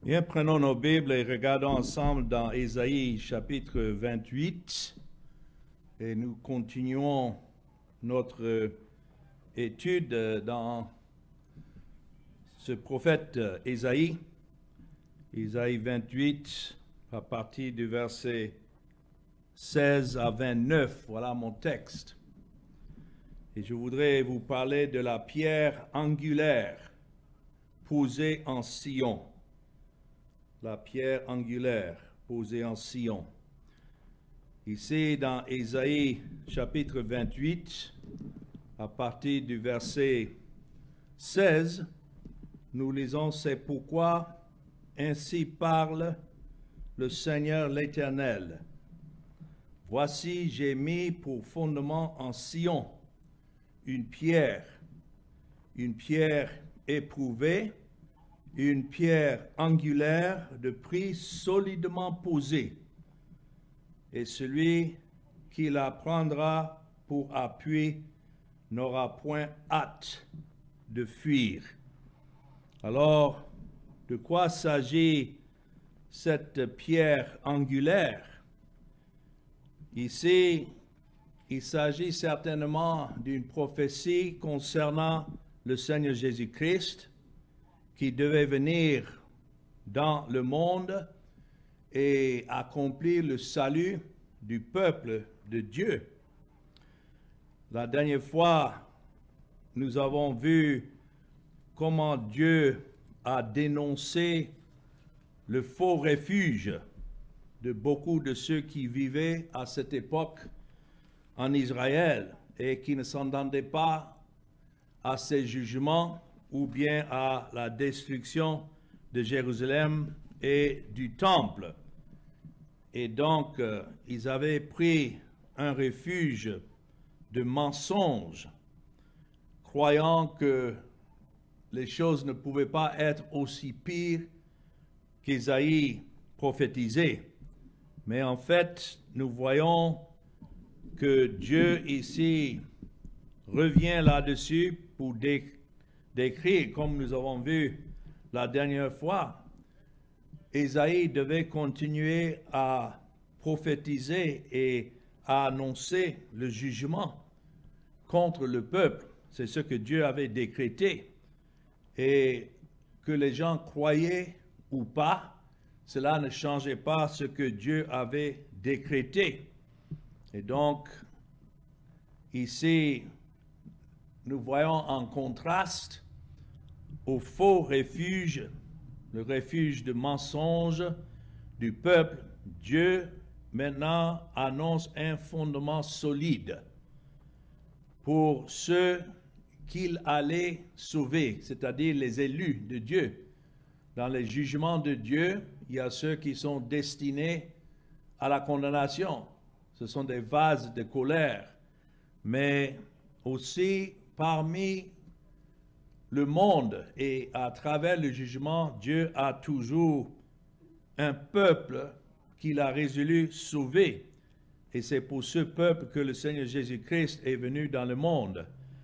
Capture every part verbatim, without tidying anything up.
Bien, prenons nos Bibles et regardons ensemble dans Ésaïe chapitre vingt-huit et nous continuons notre étude dans ce prophète Ésaïe. Ésaïe vingt-huit, à partir du verset seize à vingt-neuf, voilà mon texte. Et je voudrais vous parler de la pierre angulaire posée en Sion. La pierre angulaire posée en Sion. Ici, dans Ésaïe chapitre vingt-huit, à partir du verset seize, nous lisons « C'est pourquoi ainsi parle le Seigneur l'Éternel. Voici, j'ai mis pour fondement en Sion une pierre, une pierre éprouvée, une pierre angulaire de prix solidement posée, et celui qui la prendra pour appui n'aura point hâte de fuir. » Alors, de quoi s'agit cette pierre angulaire? Ici, il s'agit certainement d'une prophétie concernant le Seigneur Jésus-Christ, qui devait venir dans le monde et accomplir le salut du peuple de Dieu. La dernière fois, nous avons vu comment Dieu a dénoncé le faux refuge de beaucoup de ceux qui vivaient à cette époque en Israël et qui ne s'entendaient pas à ces jugements ou bien à la destruction de Jérusalem et du temple. Et donc, euh, ils avaient pris un refuge de mensonges, croyant que les choses ne pouvaient pas être aussi pires qu'Ésaïe prophétisait. Mais en fait, nous voyons que Dieu ici revient là-dessus pour décrire décrit, comme nous avons vu la dernière fois. Ésaïe devait continuer à prophétiser et à annoncer le jugement contre le peuple. C'est ce que Dieu avait décrété. Et que les gens croyaient ou pas, cela ne changeait pas ce que Dieu avait décrété. Et donc, ici, nous voyons en contraste au faux refuge, le refuge de mensonges du peuple. Dieu maintenant annonce un fondement solide pour ceux qu'il allait sauver, c'est-à-dire les élus de Dieu. Dans les jugements de Dieu, il y a ceux qui sont destinés à la condamnation. Ce sont des vases de colère. Mais aussi, parmi le monde et à travers le jugement, Dieu a toujours un peuple qu'il a résolu sauver. Et c'est pour ce peuple que le Seigneur Jésus-Christ est venu dans le monde.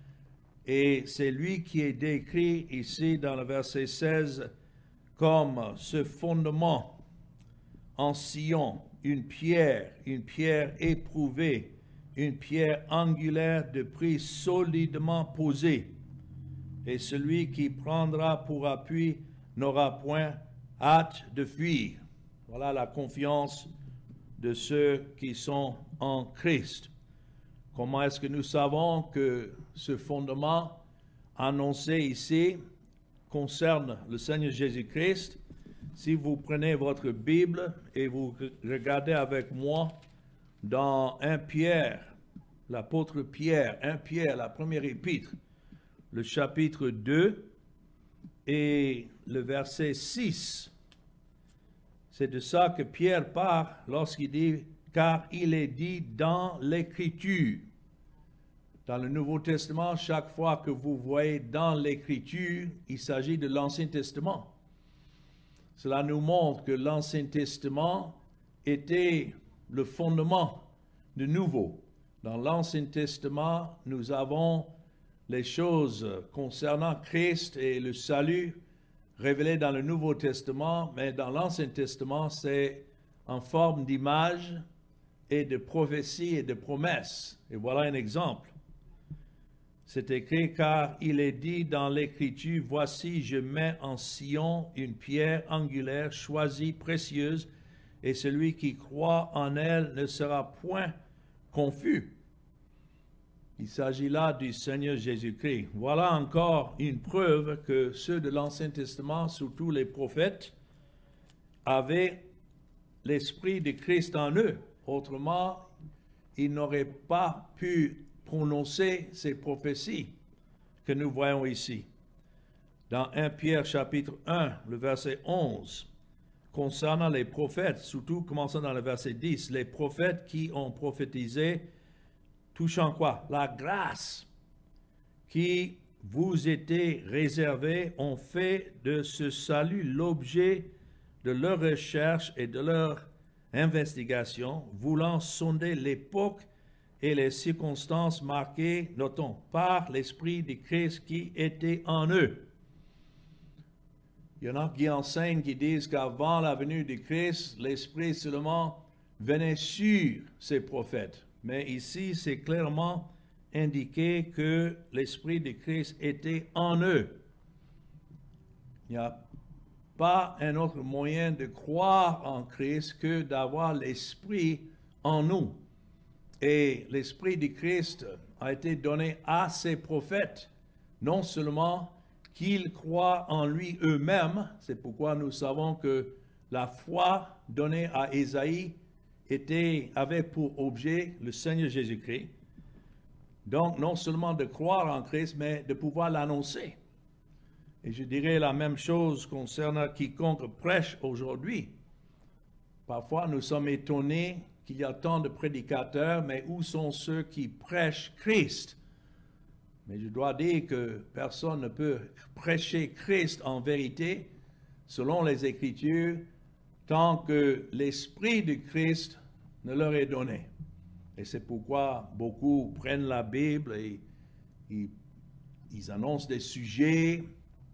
Et c'est lui qui est décrit ici dans le verset seize comme ce fondement en Sion, une pierre, une pierre éprouvée, une pierre angulaire de prix solidement posée. Et celui qui prendra pour appui n'aura point hâte de fuir. Voilà la confiance de ceux qui sont en Christ. Comment est-ce que nous savons que ce fondement annoncé ici concerne le Seigneur Jésus-Christ? Si vous prenez votre Bible et vous regardez avec moi dans un Pierre, l'apôtre Pierre, un Pierre, la première épître, le chapitre deux et le verset six. C'est de ça que Pierre parle lorsqu'il dit « car il est dit dans l'Écriture ». Dans le Nouveau Testament, chaque fois que vous voyez dans l'Écriture, il s'agit de l'Ancien Testament. Cela nous montre que l'Ancien Testament était le fondement de nouveau. Dans l'Ancien Testament, nous avons les choses concernant Christ et le salut révélé dans le Nouveau Testament, mais dans l'Ancien Testament, c'est en forme d'image et de prophétie et de promesses. Et voilà un exemple. C'est écrit, car il est dit dans l'Écriture, « Voici, je mets en Sion une pierre angulaire, choisie, précieuse, et celui qui croit en elle ne sera point confus. » Il s'agit là du Seigneur Jésus-Christ. Voilà encore une preuve que ceux de l'Ancien Testament, surtout les prophètes, avaient l'Esprit de Christ en eux. Autrement, ils n'auraient pas pu prononcer ces prophéties que nous voyons ici. Dans premier Pierre chapitre un, le verset onze, concernant les prophètes, surtout commençant dans le verset dix, les prophètes qui ont prophétisé touchant quoi? La grâce qui vous était réservée ont fait de ce salut l'objet de leur recherche et de leur investigation, voulant sonder l'époque et les circonstances marquées, notons, par l'Esprit de Christ qui était en eux. Il y en a qui enseignent, qui disent qu'avant la venue de Christ, l'Esprit seulement venait sur ces prophètes. Mais ici, c'est clairement indiqué que l'Esprit de Christ était en eux. Il n'y a pas un autre moyen de croire en Christ que d'avoir l'Esprit en nous. Et l'Esprit de Christ a été donné à ces prophètes, non seulement qu'ils croient en lui eux-mêmes, c'est pourquoi nous savons que la foi donnée à Ésaïe était, avait pour objet le Seigneur Jésus-Christ. Donc, non seulement de croire en Christ, mais de pouvoir l'annoncer. Et je dirais la même chose concernant quiconque prêche aujourd'hui. Parfois, nous sommes étonnés qu'il y a tant de prédicateurs, mais où sont ceux qui prêchent Christ? Mais je dois dire que personne ne peut prêcher Christ en vérité, selon les Écritures, tant que l'Esprit de Christ ne leur est donné. Et c'est pourquoi beaucoup prennent la Bible et ils, ils annoncent des sujets,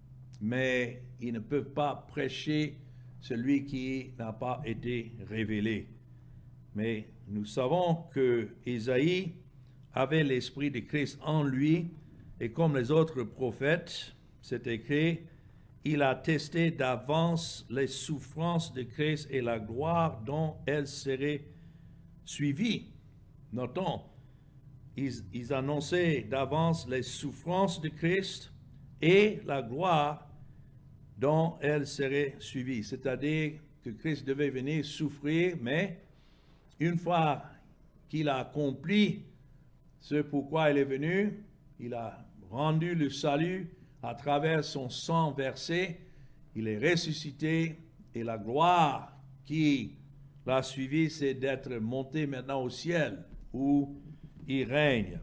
mais ils ne peuvent pas prêcher celui qui n'a pas été révélé. Mais nous savons que Ésaïe avait l'Esprit de Christ en lui, et comme les autres prophètes, c'est écrit, il a testé d'avance les souffrances de Christ et la gloire dont elles seraient suivies. Notons, ils, ils annonçaient d'avance les souffrances de Christ et la gloire dont elles seraient suivies. C'est-à-dire que Christ devait venir souffrir, mais une fois qu'il a accompli ce pourquoi il est venu, il a rendu le salut à travers son sang versé, il est ressuscité et la gloire qui l'a suivi, c'est d'être monté maintenant au ciel où il règne.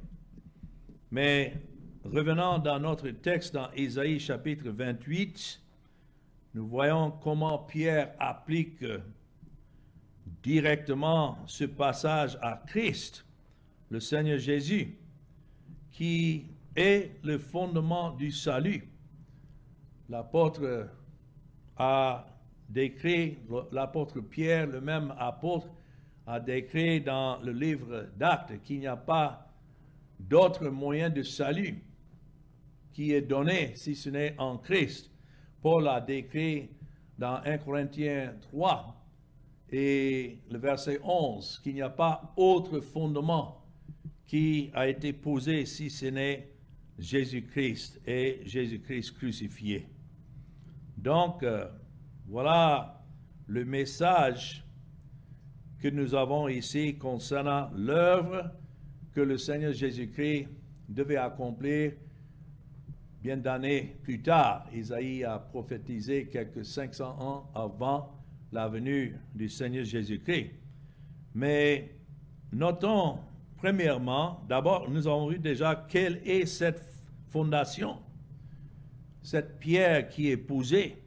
Mais revenant dans notre texte dans Ésaïe chapitre vingt-huit, nous voyons comment Pierre applique directement ce passage à Christ, le Seigneur Jésus, qui est le fondement du salut. L'apôtre a décrit, l'apôtre Pierre, le même apôtre, a décrit dans le livre d'Actes qu'il n'y a pas d'autre moyen de salut qui est donné si ce n'est en Christ. Paul a décrit dans premier Corinthiens trois et le verset onze qu'il n'y a pas autre fondement qui a été posé si ce n'est Jésus-Christ et Jésus-Christ crucifié. Donc, euh, voilà le message que nous avons ici concernant l'œuvre que le Seigneur Jésus-Christ devait accomplir bien d'années plus tard. Isaïe a prophétisé quelques cinq cents ans avant la venue du Seigneur Jésus-Christ. Mais notons premièrement, d'abord, nous avons vu déjà quelle est cette fondation, cette pierre qui est posée.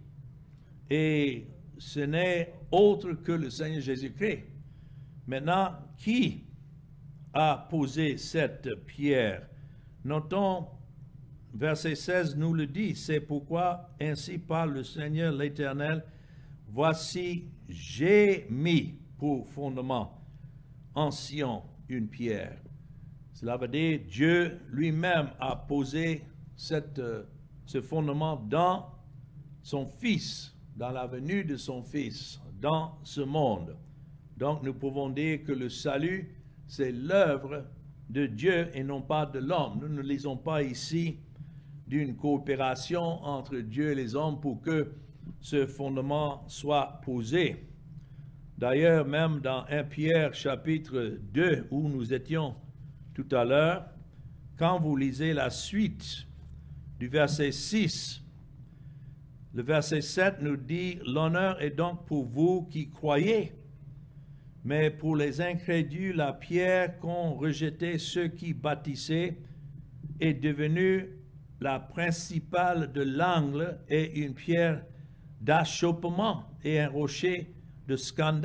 Et ce n'est autre que le Seigneur Jésus-Christ. Maintenant, qui a posé cette pierre? Notons verset seize nous le dit, c'est pourquoi ainsi parle le Seigneur l'Éternel, voici, j'ai mis pour fondement en Sion une pierre. Cela veut dire Dieu lui-même a posé cette, euh, ce fondement dans son Fils, dans la venue de son Fils, dans ce monde. Donc nous pouvons dire que le salut, c'est l'œuvre de Dieu et non pas de l'homme. Nous ne lisons pas ici d'une coopération entre Dieu et les hommes pour que ce fondement soit posé. D'ailleurs, même dans premier Pierre chapitre deux, où nous étions tout à l'heure, quand vous lisez la suite du verset six, le verset sept nous dit « L'honneur est donc pour vous qui croyez, mais pour les incrédules, la pierre qu'ont rejeté ceux qui bâtissaient est devenue la principale de l'angle et une pierre d'achoppement et un rocher de scandale. »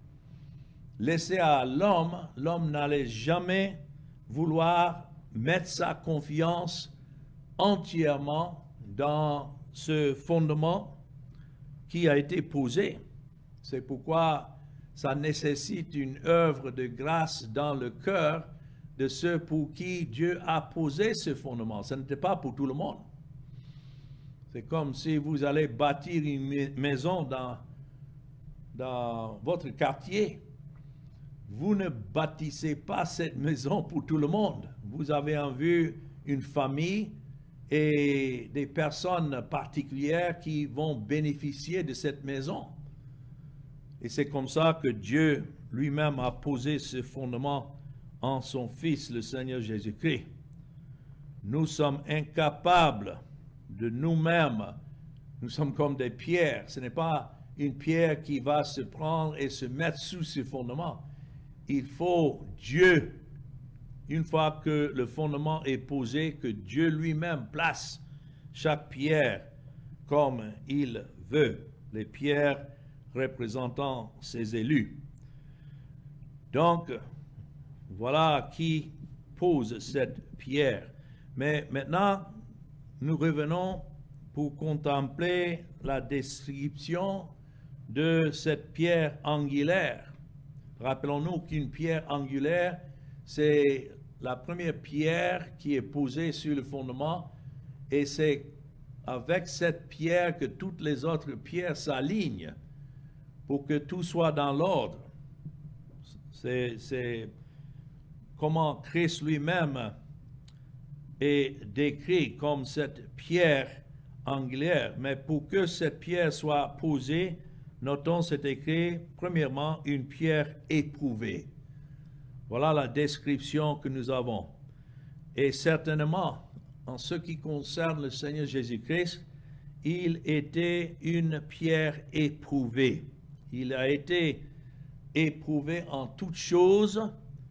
Laissé à l'homme, l'homme n'allait jamais vouloir mettre sa confiance entièrement dans ce fondement qui a été posé. C'est pourquoi ça nécessite une œuvre de grâce dans le cœur de ceux pour qui Dieu a posé ce fondement. Ce n'était pas pour tout le monde. C'est comme si vous allez bâtir une maison dans, dans votre quartier. Vous ne bâtissez pas cette maison pour tout le monde. Vous avez en vue une famille et des personnes particulières qui vont bénéficier de cette maison. Et c'est comme ça que Dieu lui-même a posé ce fondement en son Fils, le Seigneur Jésus-Christ. Nous sommes incapables de nous-mêmes. Nous sommes comme des pierres. Ce n'est pas une pierre qui va se prendre et se mettre sous ce fondement. Il faut Dieu, une fois que le fondement est posé, que Dieu lui-même place chaque pierre comme il veut. Les pierres représentant ses élus. Donc, voilà qui pose cette pierre. Mais maintenant, nous revenons pour contempler la description de cette pierre angulaire. Rappelons-nous qu'une pierre angulaire, c'est la première pierre qui est posée sur le fondement, et c'est avec cette pierre que toutes les autres pierres s'alignent pour que tout soit dans l'ordre. C'est comment Christ lui-même est décrit comme cette pierre angulaire. Mais pour que cette pierre soit posée, notons, c'est écrit, premièrement, une pierre éprouvée. Voilà la description que nous avons. Et certainement, en ce qui concerne le Seigneur Jésus-Christ, il était une pierre éprouvée. Il a été éprouvé en toutes choses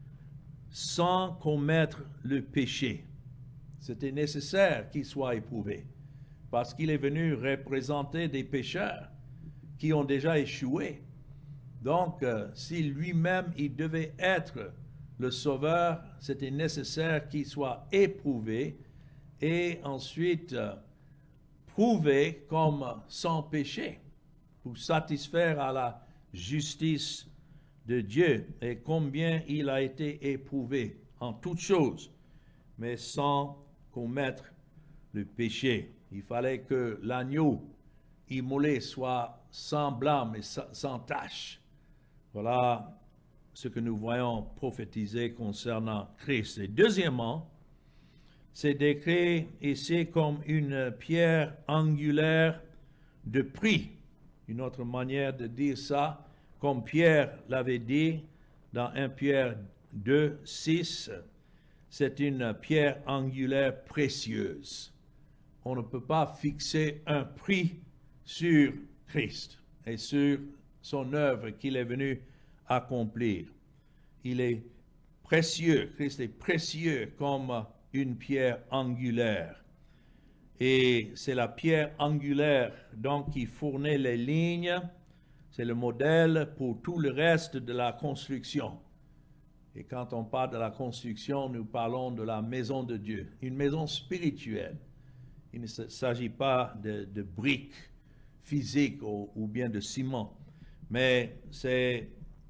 sans commettre le péché. C'était nécessaire qu'il soit éprouvé parce qu'il est venu représenter des pécheurs qui ont déjà échoué. Donc, euh, si lui-même, il devait être le sauveur, c'était nécessaire qu'il soit éprouvé et ensuite euh, prouvé comme sans péché pour satisfaire à la justice de Dieu. Et combien il a été éprouvé en toutes choses, mais sans commettre le péché. Il fallait que l'agneau immolé soit sans blâme et sans tache. Voilà ce que nous voyons prophétiser concernant Christ. Et deuxièmement, c'est décrit ici comme une pierre angulaire de prix. Une autre manière de dire ça, comme Pierre l'avait dit dans premier Pierre deux, six, c'est une pierre angulaire précieuse. On ne peut pas fixer un prix sur Christ et sur son œuvre qu'il est venu accomplir. Il est précieux, Christ est précieux comme une pierre angulaire. Et c'est la pierre angulaire donc qui fournit les lignes, c'est le modèle pour tout le reste de la construction. Et quand on parle de la construction, nous parlons de la maison de Dieu, une maison spirituelle. Il ne s'agit pas de, de briques physiques ou, ou bien de ciment, mais c'est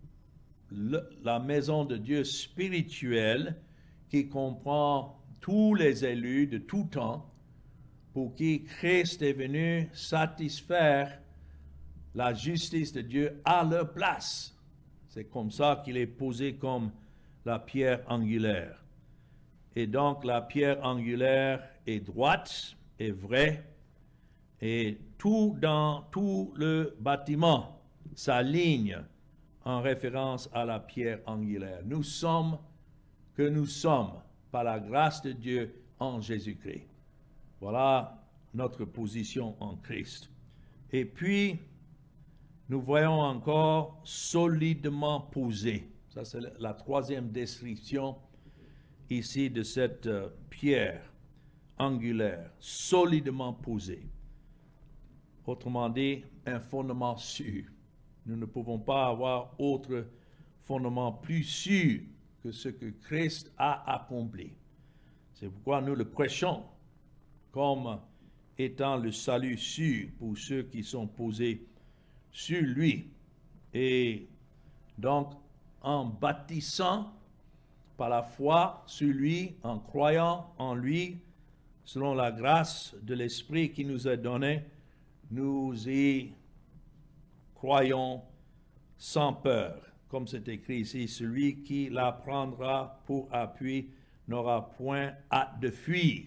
la maison de Dieu spirituelle qui comprend tous les élus de tout temps, pour qui Christ est venu satisfaire la justice de Dieu à leur place. C'est comme ça qu'il est posé comme la pierre angulaire. Et donc la pierre angulaire est droite, est vraie, et tout dans tout le bâtiment s'aligne en référence à la pierre angulaire. Nous sommes que nous sommes par la grâce de Dieu en Jésus-Christ. Voilà notre position en Christ. Et puis, nous voyons encore solidement posé. Ça, c'est la troisième description ici de cette euh, pierre angulaire, solidement posée. Autrement dit, un fondement sûr. Nous ne pouvons pas avoir autre fondement plus sûr que ce que Christ a accompli. C'est pourquoi nous le prêchons comme étant le salut sûr pour ceux qui sont posés sur lui. Et donc, en bâtissant par la foi sur lui, en croyant en lui, selon la grâce de l'Esprit qui nous est donné, nous y croyons sans peur. Comme c'est écrit ici, celui qui la prendra pour appui n'aura point hâte de fuir.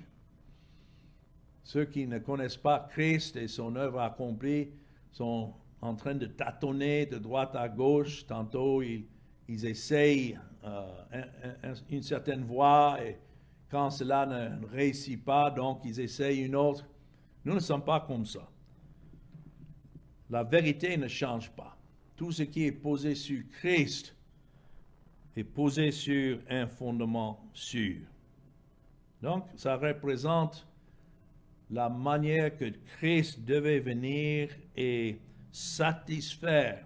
Ceux qui ne connaissent pas Christ et son œuvre accomplie sont en train de tâtonner de droite à gauche. Tantôt, ils, ils essayent euh, un, un, une certaine voie et quand cela ne réussit pas, donc ils essayent une autre. Nous ne sommes pas comme ça. La vérité ne change pas. Tout ce qui est posé sur Christ est posé sur un fondement sûr. Donc, ça représente la manière que Christ devait venir et satisfaire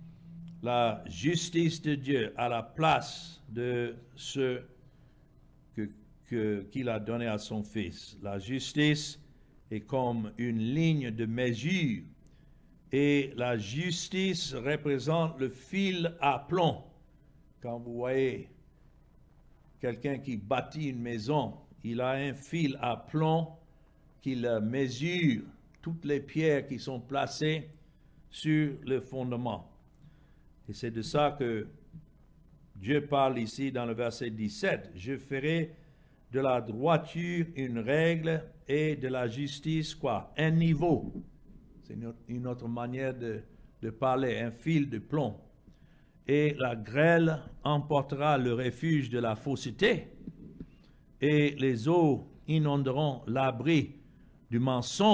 la justice de Dieu à la place de ce que, que, qu'il a donné à son Fils. La justice est comme une ligne de mesure et la justice représente le fil à plomb. Quand vous voyez quelqu'un qui bâtit une maison, il a un fil à plomb qu'il mesure toutes les pierres qui sont placées sur le fondement. Et c'est de ça que Dieu parle ici dans le verset dix-sept. « Je ferai de la droiture une règle et de la justice, quoi? Un niveau. » C'est une autre manière de, de parler, un fil de plomb. « Et la grêle emportera le refuge de la fausseté, et les eaux inonderont l'abri du mensonge. »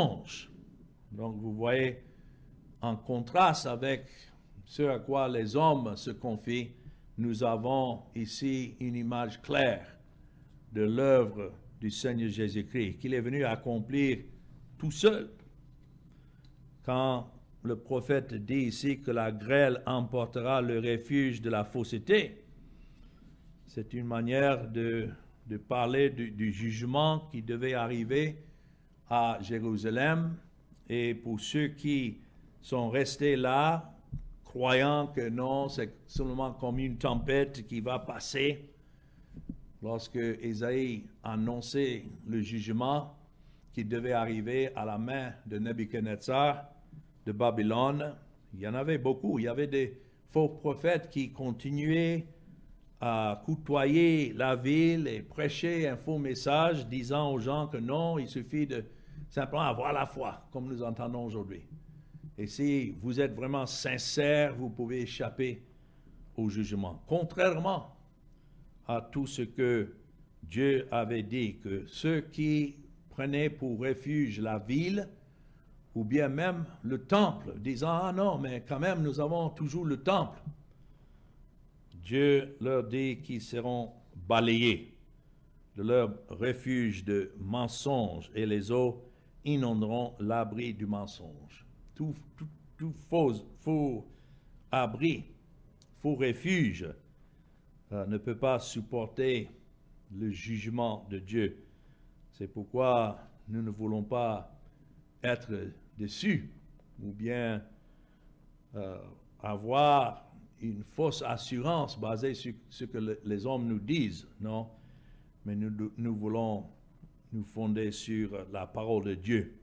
Donc vous voyez, en contraste avec ce à quoi les hommes se confient, nous avons ici une image claire de l'œuvre du Seigneur Jésus-Christ, qu'il est venu accomplir tout seul. Quand le prophète dit ici que la grêle emportera le refuge de la fausseté, c'est une manière de, de parler du, du jugement qui devait arriver à Jérusalem, et pour ceux qui sont restés là, croyant que non, c'est seulement comme une tempête qui va passer. Lorsque Ésaïe annonçait le jugement qui devait arriver à la main de Nebuchadnezzar de Babylone, il y en avait beaucoup. Il y avait des faux prophètes qui continuaient à coutoyer la ville et prêcher un faux message disant aux gens que non, il suffit de simplement avoir la foi, comme nous entendons aujourd'hui. Et si vous êtes vraiment sincère, vous pouvez échapper au jugement. Contrairement à tout ce que Dieu avait dit, que ceux qui prenaient pour refuge la ville, ou bien même le temple, disant « Ah non, mais quand même, nous avons toujours le temple », Dieu leur dit qu'ils seront balayés de leur refuge de mensonges et les eaux inonderont l'abri du mensonge. Tout, tout, tout faux, faux abri, faux refuge euh, ne peut pas supporter le jugement de Dieu. C'est pourquoi nous ne voulons pas être déçus ou bien euh, avoir une fausse assurance basée sur ce que le, les hommes nous disent, non? Mais nous, nous voulons nous fonder sur la parole de Dieu.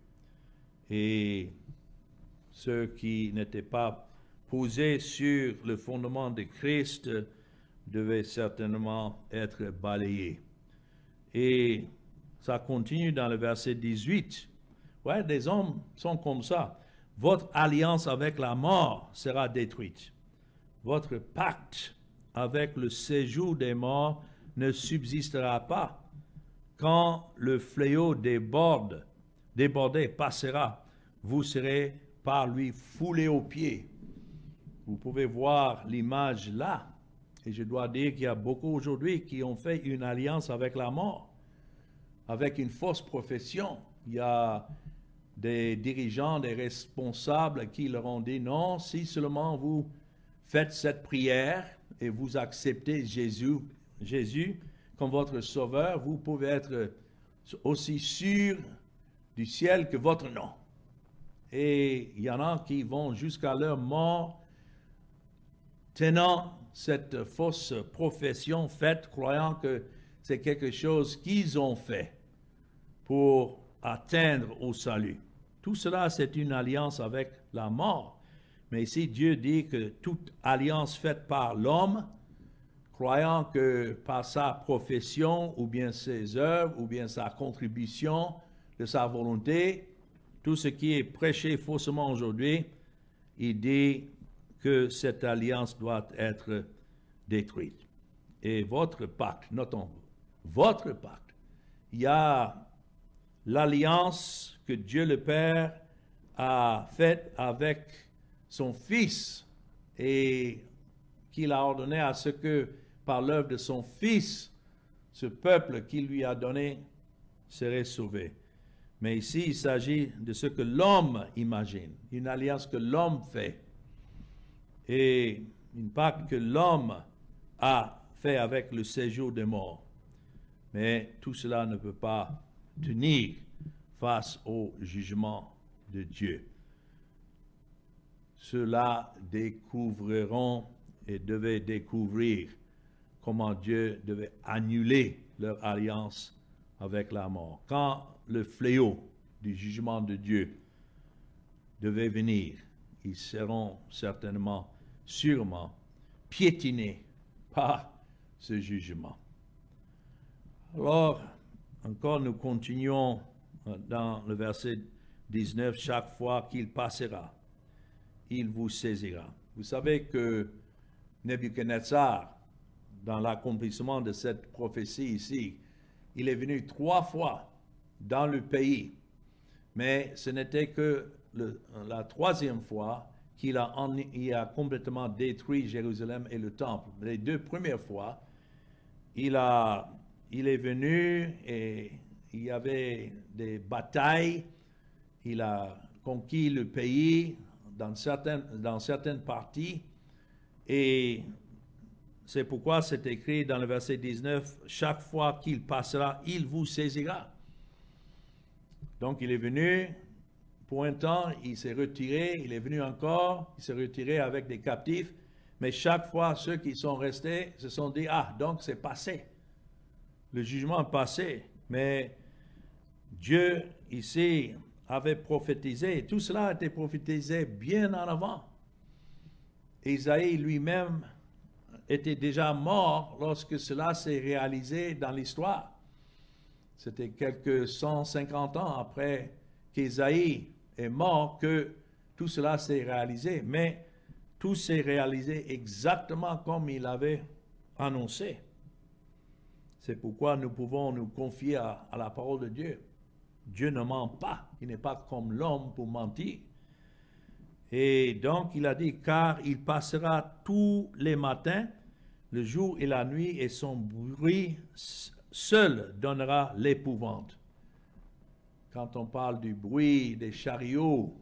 Et ceux qui n'étaient pas posés sur le fondement de Christ devaient certainement être balayés. Et ça continue dans le verset dix-huit. Ouais, des hommes sont comme ça. Votre alliance avec la mort sera détruite. Votre pacte avec le séjour des morts ne subsistera pas. Quand le fléau déborde, débordé passera, vous serez par lui foulés aux pieds. Vous pouvez voir l'image là. Et je dois dire qu'il y a beaucoup aujourd'hui qui ont fait une alliance avec la mort, avec une fausse profession. Il y a des dirigeants, des responsables qui leur ont dit non, si seulement vous faites cette prière et vous acceptez Jésus, Jésus comme votre sauveur, vous pouvez être aussi sûr du ciel que votre nom. Et il y en a qui vont jusqu'à leur mort tenant cette fausse profession faite, croyant que c'est quelque chose qu'ils ont fait pour atteindre au salut. Tout cela, c'est une alliance avec la mort. Mais ici, Dieu dit que toute alliance faite par l'homme, croyant que par sa profession, ou bien ses œuvres, ou bien sa contribution de sa volonté, tout ce qui est prêché faussement aujourd'hui, il dit que cette alliance doit être détruite. Et votre pacte, notons, votre pacte, il y a l'alliance que Dieu le Père a faite avec son Fils et qu'il a ordonné à ce que, par l'œuvre de son Fils, ce peuple qu'il lui a donné serait sauvé. Mais ici, il s'agit de ce que l'homme imagine, une alliance que l'homme fait et une pacte que l'homme a fait avec le séjour des morts. Mais tout cela ne peut pas tenir face au jugement de Dieu. Ceux-là découvriront et devaient découvrir comment Dieu devait annuler leur alliance avec la mort. Quand le fléau du jugement de Dieu devait venir, ils seront certainement, sûrement, piétinés par ce jugement. Alors, encore nous continuons dans le verset dix-neuf, chaque fois qu'il passera, il vous saisira. Vous savez que Nebuchadnezzar, dans l'accomplissement de cette prophétie ici, il est venu trois fois dans le pays, mais ce n'était que le, la troisième fois qu'il a, il a complètement détruit Jérusalem et le temple. Les deux premières fois, il, a, il est venu et il y avait des batailles, il a conquis le pays dans certaines, dans certaines parties, et c'est pourquoi c'est écrit dans le verset dix-neuf, « Chaque fois qu'il passera, il vous saisira. » Donc il est venu pour un temps, il s'est retiré, il est venu encore, il s'est retiré avec des captifs, mais chaque fois ceux qui sont restés se sont dit, « Ah, donc c'est passé. Le jugement est passé. » Mais Dieu ici avait prophétisé, tout cela a été prophétisé bien en avant. Isaïe lui-même était déjà mort lorsque cela s'est réalisé dans l'histoire. C'était quelques cent cinquante ans après qu'Isaïe est mort que tout cela s'est réalisé. Mais tout s'est réalisé exactement comme il avait annoncé. C'est pourquoi nous pouvons nous confier à, à la parole de Dieu. Dieu ne ment pas. Il n'est pas comme l'homme pour mentir. Et donc il a dit, car il passera tous les matins, le jour et la nuit, et son bruit seul donnera l'épouvante. Quand on parle du bruit des chariots,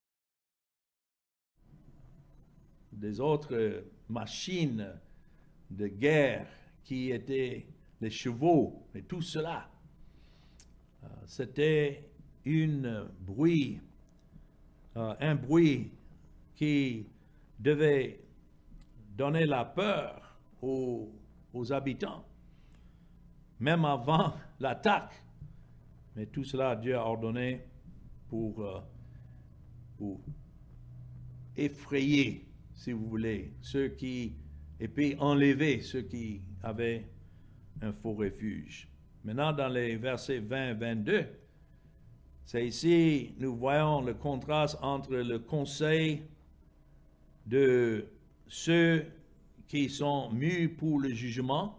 des autres machines de guerre qui étaient les chevaux et tout cela. Euh, C'était une bruit, euh, un bruit qui devait donner la peur aux, aux habitants, même avant l'attaque. Mais tout cela, Dieu a ordonné pour, euh, pour effrayer, si vous voulez, ceux qui, et puis enlever ceux qui avaient un faux refuge. Maintenant, dans les versets vingt et vingt-deux, c'est ici, nous voyons le contraste entre le conseil de ceux qui sont mus pour le jugement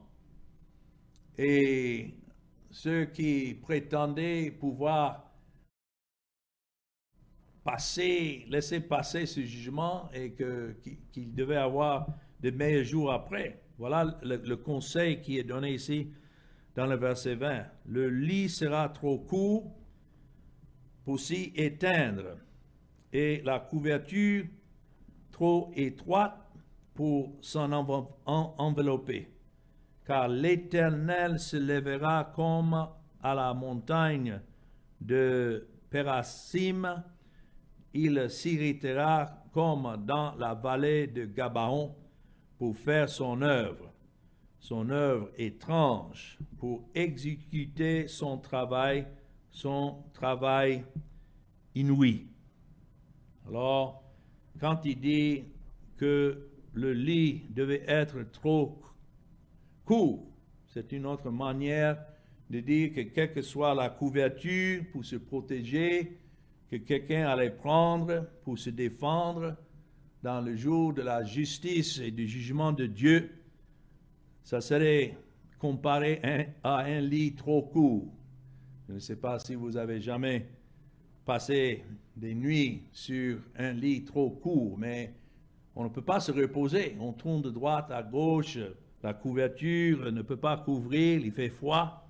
et ceux qui prétendaient pouvoir passer, laisser passer ce jugement et que, qu'ils devaient avoir de meilleurs jours après. Voilà le, le conseil qui est donné ici dans le verset vingt. Le lit sera trop court pour s'y éteindre et la couverture trop étroite pour s'en envelopper. Car l'Éternel se lèvera comme à la montagne de Pérasim, il s'irritera comme dans la vallée de Gabaon pour faire son œuvre, son œuvre étrange, pour exécuter son travail, son travail inouï. Alors, quand il dit que le lit devait être trop court, c'est une autre manière de dire que quelle que soit la couverture pour se protéger, que quelqu'un allait prendre pour se défendre dans le jour de la justice et du jugement de Dieu, ça serait comparé à un lit trop court. Je ne sais pas si vous avez jamais passé des nuits sur un lit trop court, mais on ne peut pas se reposer. On tourne de droite à gauche, la couverture ne peut pas couvrir, il fait froid.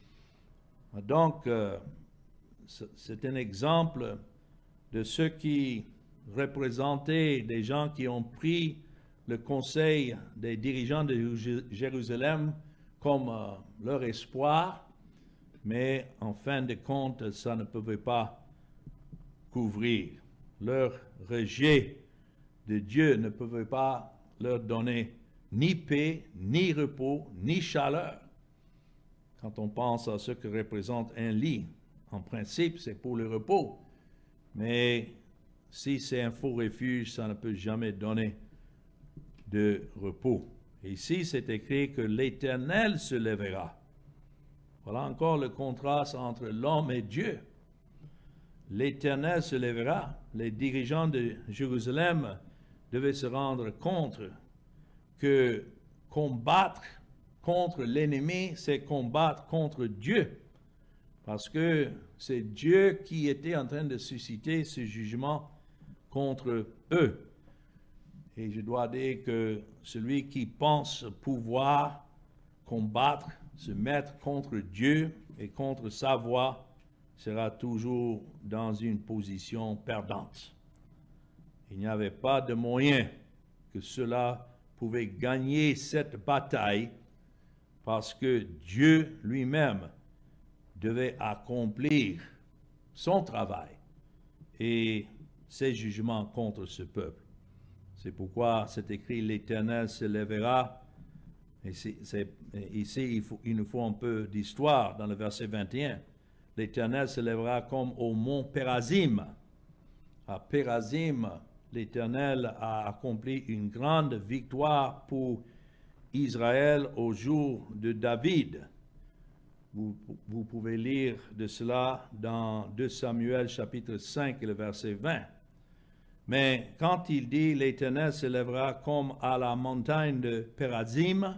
Donc, euh, c'est un exemple de ceux qui représentaient des gens qui ont pris le conseil des dirigeants de Jérusalem comme euh, leur espoir, mais en fin de compte, ça ne pouvait pas couvrir. Leur rejet de Dieu ne pouvait pas leur donner ni paix, ni repos, ni chaleur. Quand on pense à ce que représente un lit, en principe, c'est pour le repos. Mais si c'est un faux refuge, ça ne peut jamais donner de repos. Et ici, c'est écrit que l'Éternel se lèvera. Voilà encore le contraste entre l'homme et Dieu. L'Éternel se lèvera. Les dirigeants de Jérusalem devaient se rendre compte que combattre contre l'ennemi, c'est combattre contre Dieu. Parce que c'est Dieu qui était en train de susciter ce jugement contre eux. Et je dois dire que celui qui pense pouvoir combattre, se mettre contre Dieu et contre sa voix, sera toujours dans une position perdante. Il n'y avait pas de moyen que cela pouvait gagner cette bataille parce que Dieu lui-même devait accomplir son travail et ses jugements contre ce peuple. C'est pourquoi c'est écrit « L'Éternel se lèvera ». Et c'est, c'est, ici, il, faut, il nous faut un peu d'histoire dans le verset vingt et un. « L'Éternel se lèvera comme au mont Pérazim ». À Pérazim, l'Éternel a accompli une grande victoire pour Israël au jour de David. Vous, vous pouvez lire de cela dans deux Samuel chapitre cinq et le verset vingt. Mais quand il dit « l'Éternel se lèvera comme à la montagne de Pérazim »,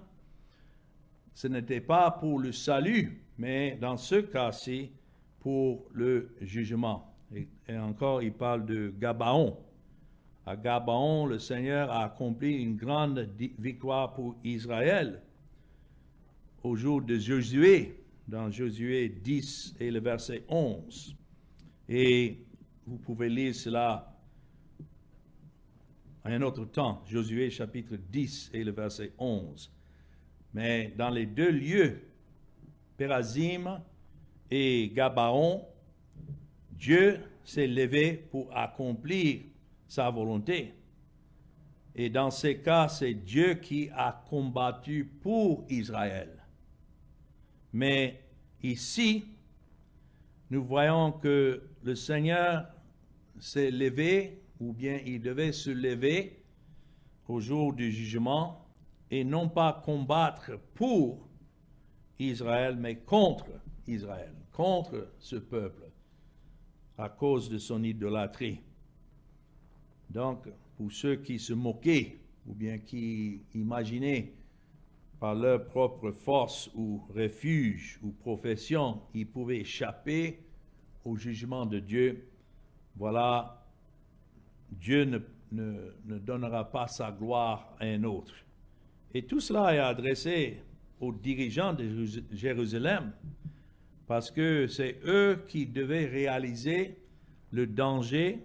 ce n'était pas pour le salut, mais dans ce cas-ci, pour le jugement. Et, et encore, il parle de Gabaon. À Gabaon, le Seigneur a accompli une grande victoire pour Israël au jour de Josué, dans Josué dix et le verset onze. Et vous pouvez lire cela à un autre temps, Josué chapitre dix et le verset onze. Mais dans les deux lieux, Pérazim et Gabaon, Dieu s'est levé pour accomplir sa volonté. Et dans ces cas, c'est Dieu qui a combattu pour Israël. Mais ici, nous voyons que le Seigneur s'est levé, ou bien il devait se lever au jour du jugement, et non pas combattre pour Israël, mais contre Israël, contre ce peuple, à cause de son idolâtrie. Donc, pour ceux qui se moquaient, ou bien qui imaginaient par leur propre force ou refuge ou profession, ils pouvaient échapper au jugement de Dieu, voilà, Dieu ne, ne, ne donnera pas sa gloire à un autre. Et tout cela est adressé aux dirigeants de Jérusalem, parce que c'est eux qui devaient réaliser le danger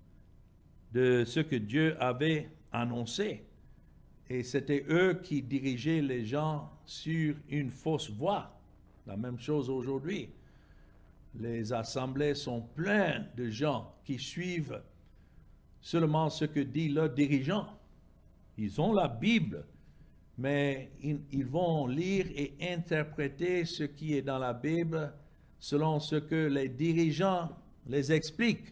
de ce que Dieu avait annoncé. Et c'était eux qui dirigeaient les gens sur une fausse voie. La même chose aujourd'hui. Les assemblées sont pleines de gens qui suivent seulement ce que dit leur dirigeant. Ils ont la Bible, mais ils, ils vont lire et interpréter ce qui est dans la Bible selon ce que les dirigeants les expliquent.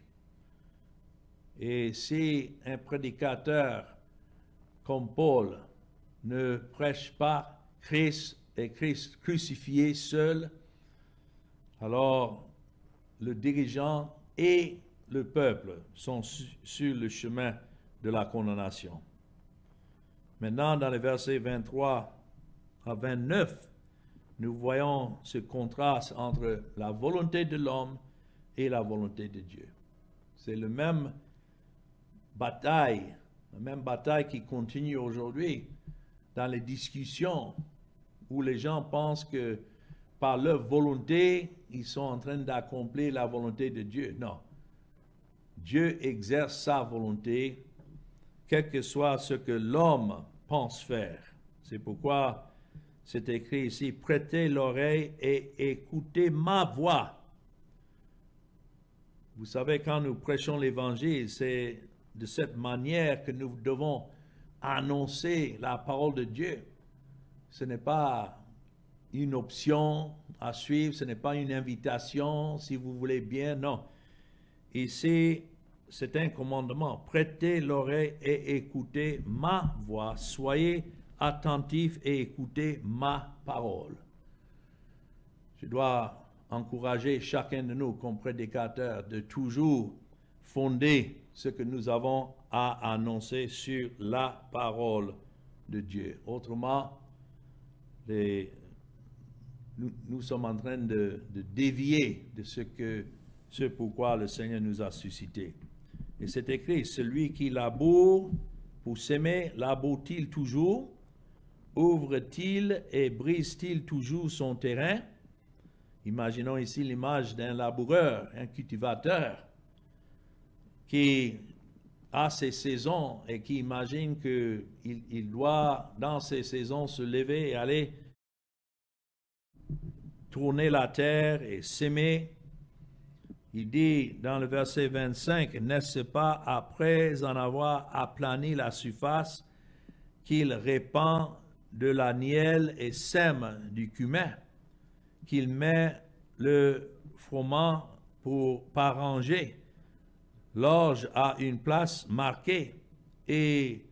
Et si un prédicateur comme Paul ne prêche pas Christ et Christ crucifié seul, alors le dirigeant et le peuple sont su, sur le chemin de la condamnation. Maintenant, dans les versets vingt-trois à vingt-neuf, nous voyons ce contraste entre la volonté de l'homme et la volonté de Dieu. C'est la même bataille, la même bataille qui continue aujourd'hui dans les discussions où les gens pensent que par leur volonté, ils sont en train d'accomplir la volonté de Dieu. Non. Dieu exerce sa volonté, quel que soit ce que l'homme pense faire. C'est pourquoi c'est écrit ici, prêtez l'oreille et écoutez ma voix. Vous savez, quand nous prêchons l'Évangile, c'est de cette manière que nous devons annoncer la parole de Dieu. Ce n'est pas une option à suivre, ce n'est pas une invitation, si vous voulez bien, non. Ici, c'est un commandement. Prêtez l'oreille et écoutez ma voix. Soyez attentifs et écoutez ma parole. Je dois encourager chacun de nous, comme prédicateurs, de toujours fonder ce que nous avons à annoncer sur la parole de Dieu. Autrement, les, nous, nous sommes en train de, de dévier de ce que, ce pourquoi le Seigneur nous a suscité. Et c'est écrit, celui qui laboure pour s'aimer, laboure-t-il toujours? Ouvre-t-il et brise-t-il toujours son terrain? Imaginons ici l'image d'un laboureur, un cultivateur, qui a ses saisons et qui imagine qu'il il doit, dans ces saisons, se lever et aller tourner la terre et s'aimer. Il dit dans le verset vingt-cinq, « N'est-ce pas après en avoir aplani la surface qu'il répand de la nielle et sème du cumin, qu'il met le froment pour par rangée, l'orge a une place marquée et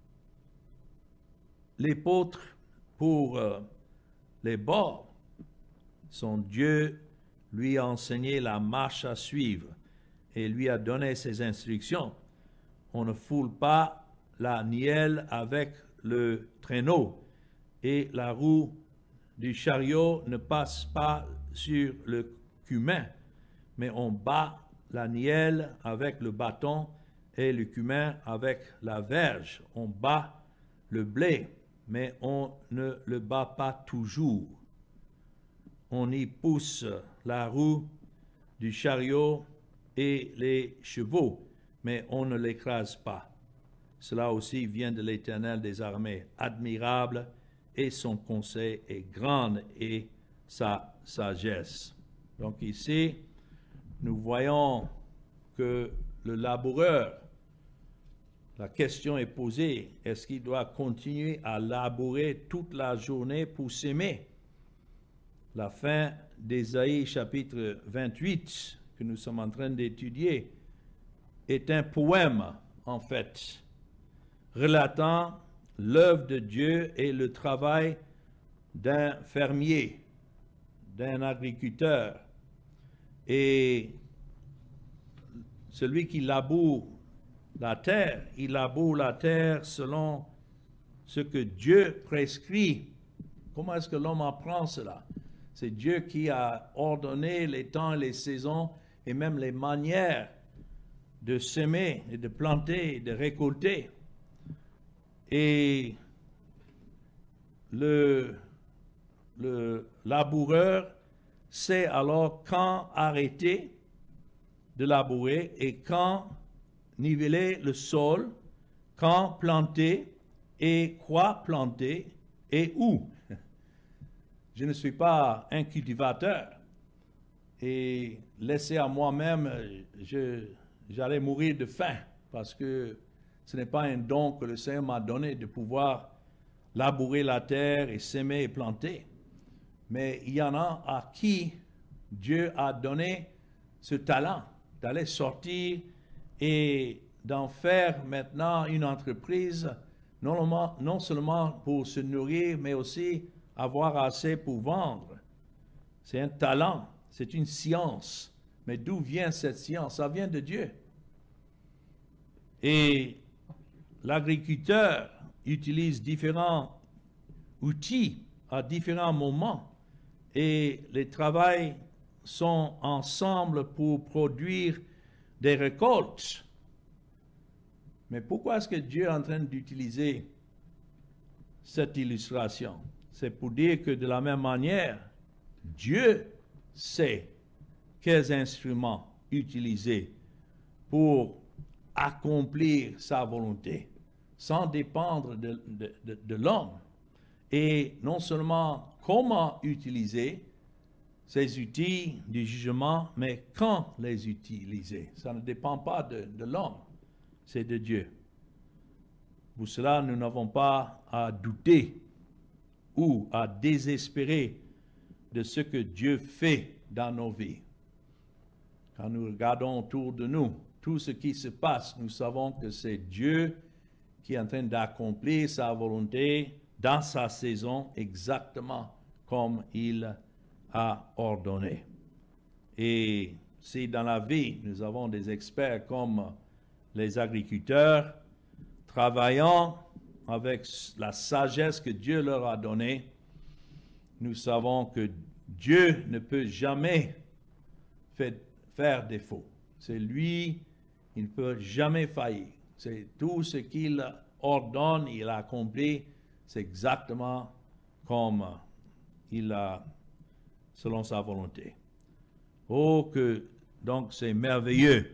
l'épeautre pour euh, les bords. Son Dieu lui a enseigné la marche à suivre et lui a donné ses instructions. On ne foule pas la nielle avec le traîneau et la roue du chariot ne passe pas sur le cumin, mais on bat la nielle avec le bâton et le cumin avec la verge. On bat le blé, mais on ne le bat pas toujours. On y pousse la roue du chariot et les chevaux, mais on ne l'écrase pas. Cela aussi vient de l'Éternel des armées, admirable et son conseil est grand et sa sagesse. Donc ici, nous voyons que le laboureur, la question est posée, est-ce qu'il doit continuer à labourer toute la journée pour s'aimer? La fin d'Ésaïe chapitre vingt-huit, que nous sommes en train d'étudier, est un poème, en fait, relatant l'œuvre de Dieu et le travail d'un fermier, d'un agriculteur. Et celui qui laboure la terre, il laboure la terre selon ce que Dieu prescrit. Comment est-ce que l'homme apprend cela? C'est Dieu qui a ordonné les temps et les saisons et même les manières de semer et de planter et de récolter. Et le, le laboureur sait alors quand arrêter de labourer et quand niveler le sol, quand planter et quoi planter et où. Je ne suis pas un cultivateur et laissé à moi-même, je, j'allais mourir de faim parce que ce n'est pas un don que le Seigneur m'a donné de pouvoir labourer la terre et s'aimer et planter. Mais il y en a à qui Dieu a donné ce talent d'aller sortir et d'en faire maintenant une entreprise, non, non seulement pour se nourrir, mais aussi avoir assez pour vendre. C'est un talent, c'est une science. Mais d'où vient cette science? Ça vient de Dieu. Et l'agriculteur utilise différents outils à différents moments et les travails sont ensemble pour produire des récoltes. Mais pourquoi est-ce que Dieu est en train d'utiliser cette illustration? C'est pour dire que de la même manière, Dieu sait quels instruments utiliser pour accomplir sa volonté, sans dépendre de, de, de, de l'homme. Et non seulement comment utiliser ces outils du jugement, mais quand les utiliser. Ça ne dépend pas de, de l'homme, c'est de Dieu. Pour cela, nous n'avons pas à douter ou à désespérer de ce que Dieu fait dans nos vies. Quand nous regardons autour de nous, tout ce qui se passe, nous savons que c'est Dieu qui est en train d'accomplir sa volonté dans sa saison exactement comme il a ordonné. Et si dans la vie, nous avons des experts comme les agriculteurs, travaillant avec la sagesse que Dieu leur a donnée, nous savons que Dieu ne peut jamais fait, faire défaut. C'est lui, il ne peut jamais faillir. C'est tout ce qu'il ordonne, il a accompli, c'est exactement comme il a, selon sa volonté. Oh, que donc c'est merveilleux.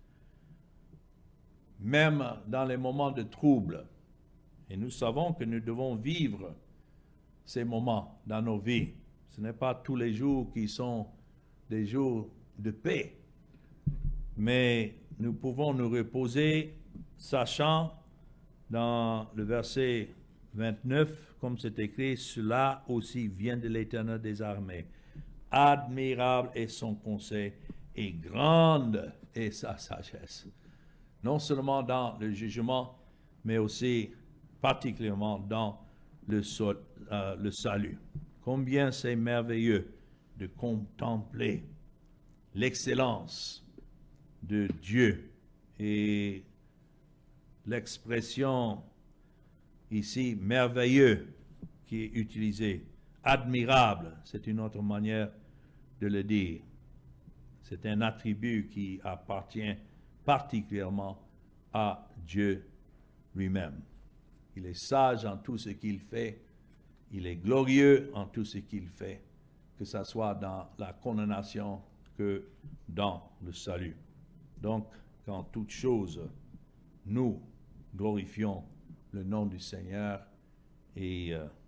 Même dans les moments de trouble. Et nous savons que nous devons vivre ces moments dans nos vies. Ce n'est pas tous les jours qui sont des jours de paix. Mais nous pouvons nous reposer, sachant dans le verset vingt-neuf, comme c'est écrit, cela aussi vient de l'Éternel des armées. Admirable est son conseil et grande est sa sagesse. Non seulement dans le jugement, mais aussi particulièrement dans le, sol, euh, le salut. Combien c'est merveilleux de contempler l'excellence de Dieu. Et l'expression ici, merveilleux, qui est utilisée, admirable, c'est une autre manière de le dire. C'est un attribut qui appartient particulièrement à Dieu lui-même. Il est sage en tout ce qu'il fait, il est glorieux en tout ce qu'il fait, que ce soit dans la condamnation que dans le salut. Donc, qu'en toute chose, nous glorifions le nom du Seigneur et euh,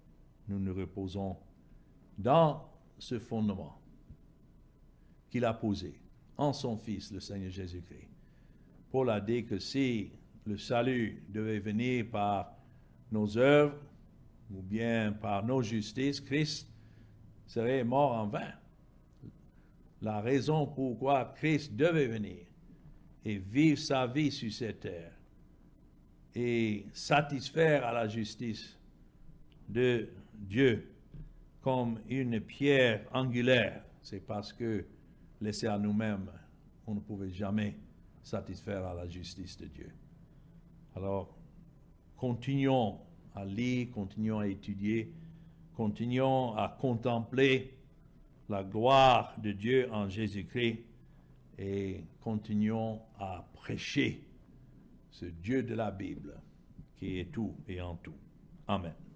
nous nous reposons dans ce fondement qu'il a posé en son Fils, le Seigneur Jésus-Christ. Paul a dit que si le salut devait venir par nos œuvres ou bien par nos justices, Christ serait mort en vain. La raison pourquoi Christ devait venir et vivre sa vie sur cette terre et satisfaire à la justice de Dieu comme une pierre angulaire, c'est parce que, laissé à nous-mêmes, on ne pouvait jamais satisfaire à la justice de Dieu. Alors, continuons à lire, continuons à étudier, continuons à contempler la gloire de Dieu en Jésus-Christ et continuons à prêcher ce Dieu de la Bible qui est tout et en tout. Amen.